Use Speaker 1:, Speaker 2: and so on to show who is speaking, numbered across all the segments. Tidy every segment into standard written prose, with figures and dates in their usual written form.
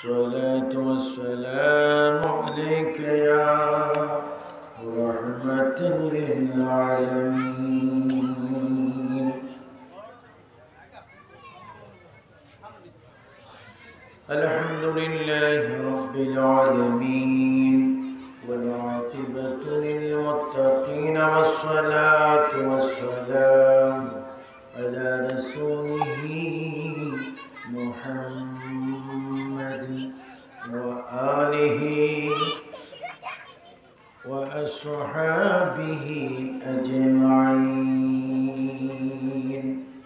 Speaker 1: الصلاة والسلام عليك يا رحمة للعالمين. الحمد لله رب العالمين والعاقبة للمتقين والصلاة والسلام على رسوله محمد وآله وأصحابه أجمعين.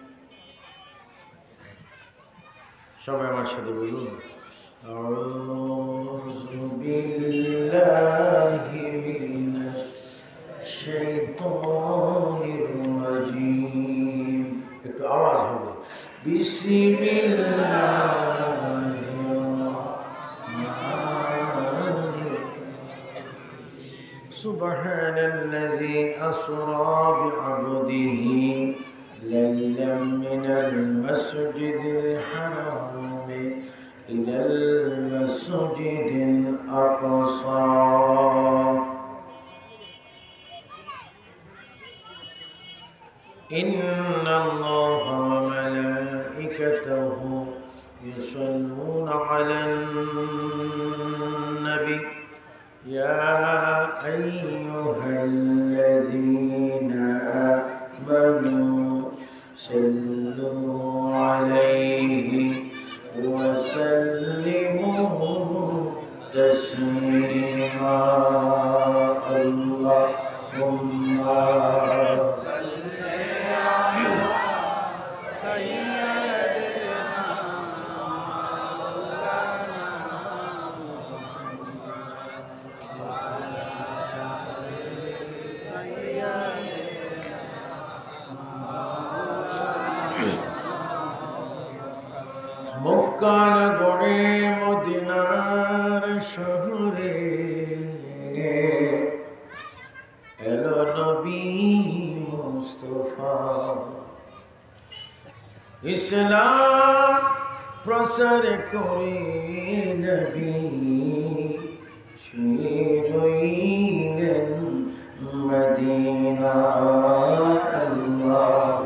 Speaker 1: সবাই আমার সাথে বলুন আউযু বিল্লাহি মিনাশ শাইতানির রাজীম। একটু আওয়াজ হবে। বিসমিল্লাহির রাহমানির রাহিম। সুবহানাল্লাযী আসরা বি'আবদিহি ليلا من المسجد الحرام إلى المسجد الأقصى إن الله وملائكته يصلون على النبي يا أيها الذين آمنوا صلوا عليه وسلموا تسليما. اللهم صل على سيدنا مولانا وعلى মক্কা নগরে মদিনার শহরে এলো নবী মুস্তাফা। ইসলাম প্রচার করে নবী শুয়ে রইলেন মদিনা। আল্লাহ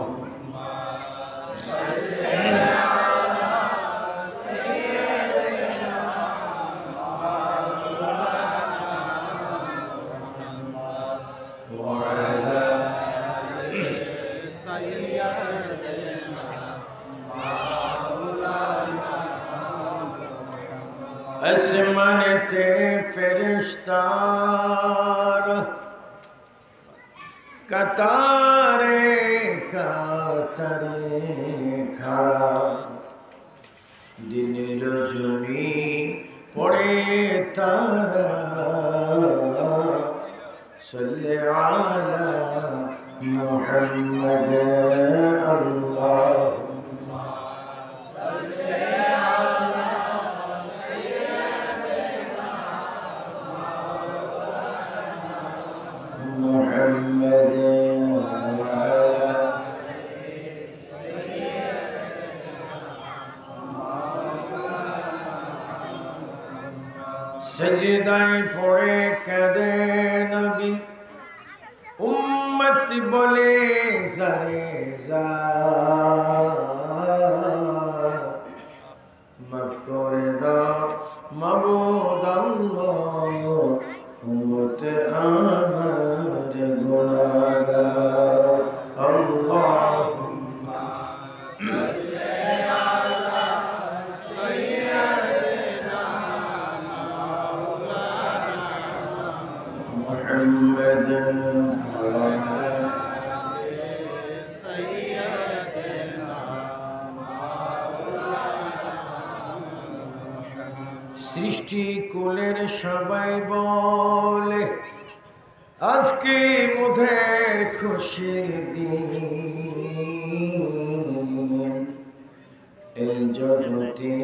Speaker 1: আসমানেতে ফেরেশতার কাতারে কাতারে খাড়া, দিন রজনী পড়ে তারা সাল্লি আলা মুহাম্মদ। আল্লাহুম্মা সাল্লি আলা সাইয়্যিদিনা মুহাম্মদ ওয়া আলা সজদায় পড়ে কাঁদে নবী, উম্মত বলে জারে যা মাফ করে দাও মাবুদ আল্লাহ, উম্মত আমার গুনাহগার। আল্লাহুম্মা সাল্লি আলা সাইয়্যিদিনা মাওলানা মুহাম্মদ ওয়া আলা সাইয়্যিদিনা মাওলানা। সৃষ্টি কুলের সবাই বলে আজকে মোদের খুশির দিন, এই জগতে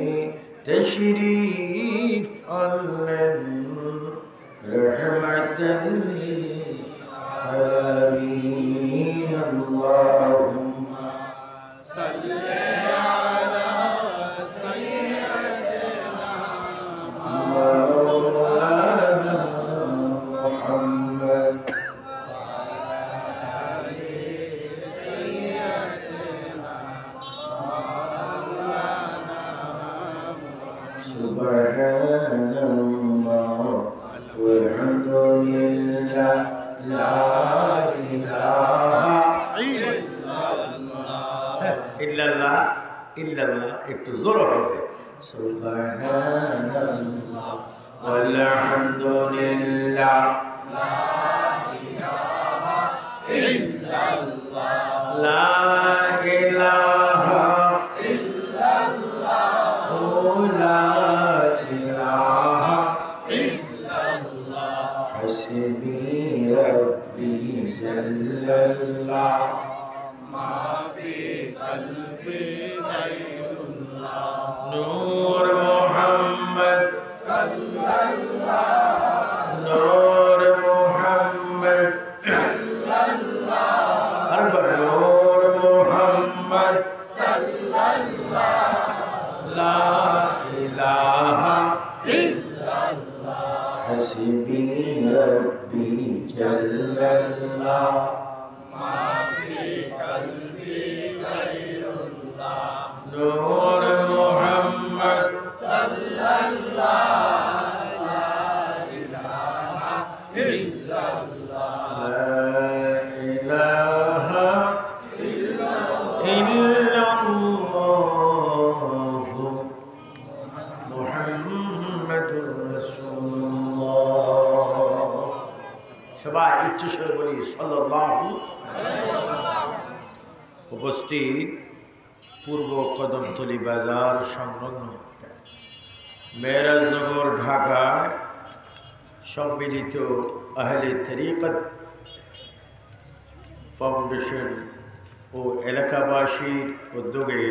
Speaker 1: তশরীফ আনলেন রহমাতাল লিল আলামিন। আল্লাহুম্মা সাল্লি আলা সাইয়্যিদিনা Subhanallah walhamdulillah la ilaha illallah illallah একটু জোরে হবে Subhanallah walhamdulillah la ilaha illallah la ilaha لا إله إلا الله حسبي ربي جل الله ما في قلبي غير الله نور محمد صلى الله نور محمد صلى الله أكبر نور محمد صلى الله لا إله إلا الله حسبي ربي جل الله ما في قلبي غير الله نور محمد صلى الله لا إله إلا الله لا إله إلا الله সবাই উচ্চস্বরে বলি সাল্লাল্লাহু উপস্থিত পূর্ব কদমতলী বাজার সংলগ্ন মেরাজনগর ঢাকায় সম্মিলিত আহলে তরিকত ফাউন্ডেশন ও এলাকাবাসীর উদ্যোগে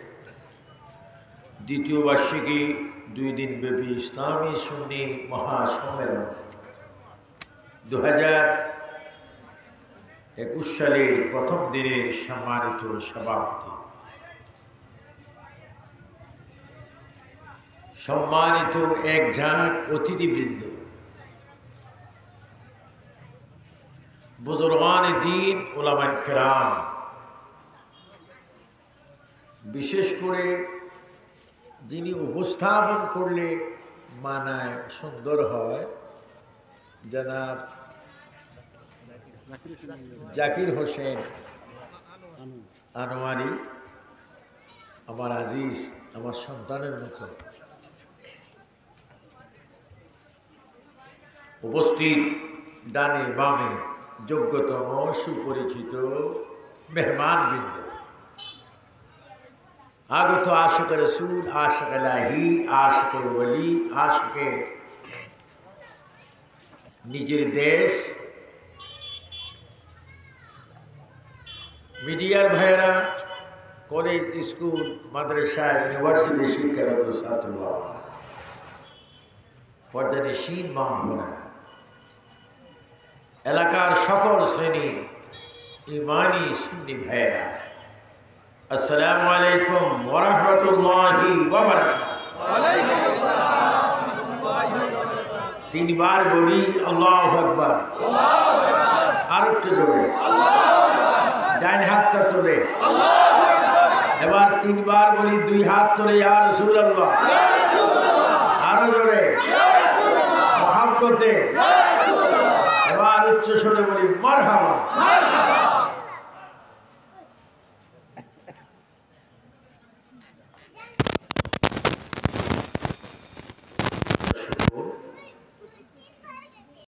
Speaker 1: দ্বিতীয় বার্ষিকী 2 দিনব্যাপী ইসলামী সুন্নি মহাসম্মেলন 2021 সালের প্রথম দিনের সম্মানিত সভাপতি, সম্মানিত এক ঝাঁক অতিথিবৃন্দ, বুজুর্গানে দ্বীন উলামায়ে কেরাম, বিশেষ করে যিনি উপস্থাপন করলে মানায় সুন্দর হয় জনাব জাকির হোসেন আনোয়ারি, আমার আজিজ, আমার সন্তানের মতো উপস্থিত ডানে বামে যোগ্যতম সুপরিচিত মেহমানবৃন্দ, আগত আশিক রসুল, আশিক ইলাহি, আশিক ওলি, আশিক নিজের দেশ, মিডিয়ার ভাইয়েরা, কলেজ, স্কুল, মাদ্রাসা, ইউনিভার্সিটি শিক্ষারত ছাত্র বাবারা, পর্দানিশীন মা বোনেরা, এলাকার সকল শ্রেণীর ইমানি সুন্নি ভাইয়েরা, আসসালামু আলাইকুম ওয়া রাহমাতুল্লাহি ওয়া বারাকাতুহু। তিনবার বলি আল্লাহু আকবার, আর একটু জোরে, ডান হাতটা তোলে, এবার তিনবার বলি, 2 হাত তোলে, ইয়া রাসূলুল্লাহ, আরো জোরে, মহব্বতে, এবার উচ্চ স্বরে বলি মারহাবা।